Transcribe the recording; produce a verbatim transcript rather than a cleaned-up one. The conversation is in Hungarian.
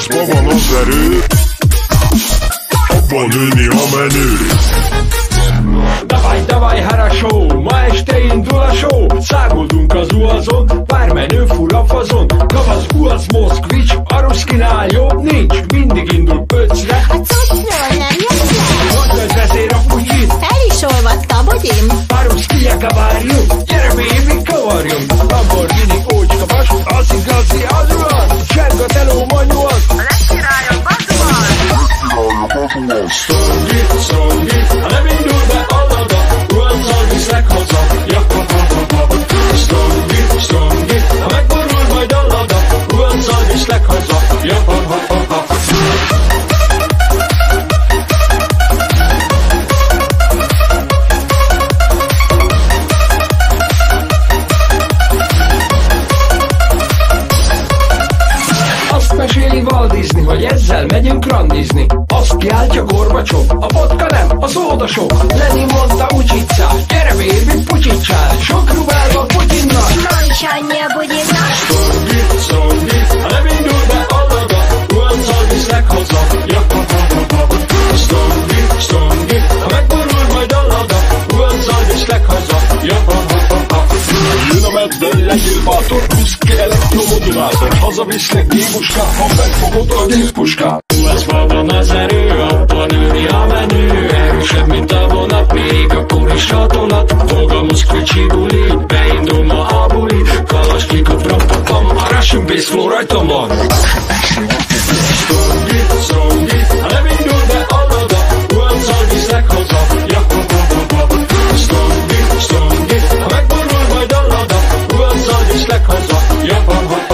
Magasba van az erő, abban nőni a menő. Davaj, davaj, harasó, ma este indul a show. Száguldunk az uazon, pár menő full a fazon. Kavasz, uaz, moszkvics, a ruszkinál jobb nincs. Mindig indul pöcre, a cuccról nem jött le. mondd az vezér a putyit, Fel is olvadt a bugyim. a ruszkiáka várjuk. Gyere baby, kavarjunk. Lamborghini, ócska, vas, az igazi, az van. Sárga teló, manual, A legkirályabb bazuban. Sztongi, sztongi, ha nem indul be a lada, ruhazzal viszlek haza. Ja, ha, ha, ha, ha. Sztongi, sztongi, ha megborul majd a lada, ruhazzal viszlek haza. Ja, ha, ha, ha, ha. Azt meséli Walt Disney, hogy ezzel megyünk randizni. Azt kiáltja Gorbacsov, a vodka nem, a szóda sok. Lenin mondta Ucsicát, gyere baby, pucsicsál. Sok rubálva Putyinnal. Ma is annyi a bugyimnak. Sztongi, sztongi, ha nem indul be a lada, ruhazzal viszlek haza. Ja, ha, ha, ha, ha. Sztongi, sztongi, ha megborul majd a lada, ruhazzal viszlek haza. Ja, ha, ha, ha, ha. Jön a medve, legyél bátor, húzd ki elektromodulátor. Hazaviszlek gémuskát, ha megfogod a géppuskát. Ruházva van az erő, abban nőni a menő. Erősebb, mint a vonat, még a kumis satonat. Fog a moszkvicsi buli, beindul ma a buli. Kalasnyikov, rapapam, a Russian bass flow rajtam van. Sztongi, sztongi, ha nem indul be a lada, ruhazzal viszlek haza. Ja, ha, ha, ha, ha. Sztongi, sztongi, ha megborul majd a lada, ruhazzal viszlek haza. Ja, ha, ha, ha.